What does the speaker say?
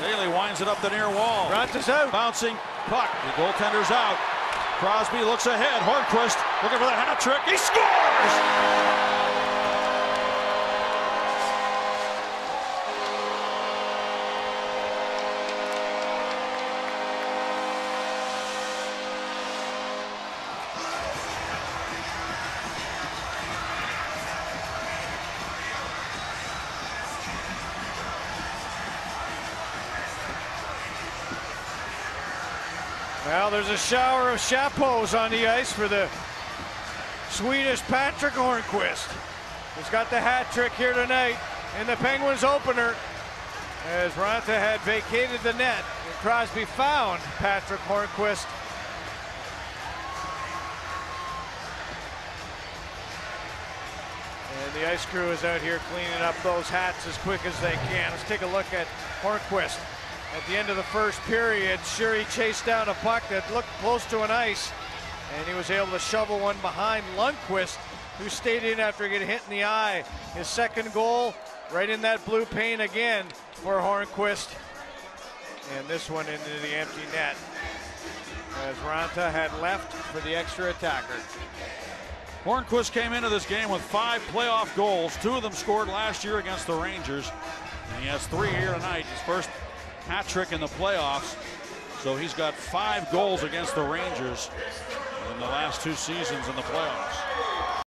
Daly winds it up the near wall. Ronta's out. Bouncing puck. The goaltender's out. Crosby looks ahead. Hornqvist looking for the hat trick. He scores! Well, there's a shower of chapeaus on the ice for the Swedish Patric Hornqvist, who's got the hat trick here tonight in the Penguins opener, as Ronta had vacated the net and Crosby found Patric Hornqvist. And the ice crew is out here cleaning up those hats as quick as they can. Let's take a look at Hornqvist. At the end of the first period, sure, he chased down a puck that looked close to an ice, and he was able to shovel one behind Lundqvist, who stayed in after getting hit in the eye. His second goal, right in that blue paint again for Hornqvist. And this one into the empty net, as Ronta had left for the extra attacker. Hornqvist came into this game with 5 playoff goals. 2 of them scored last year against the Rangers, and he has 3 here tonight. His first hat trick in the playoffs, so he's got 5 goals against the Rangers in the last 2 seasons in the playoffs.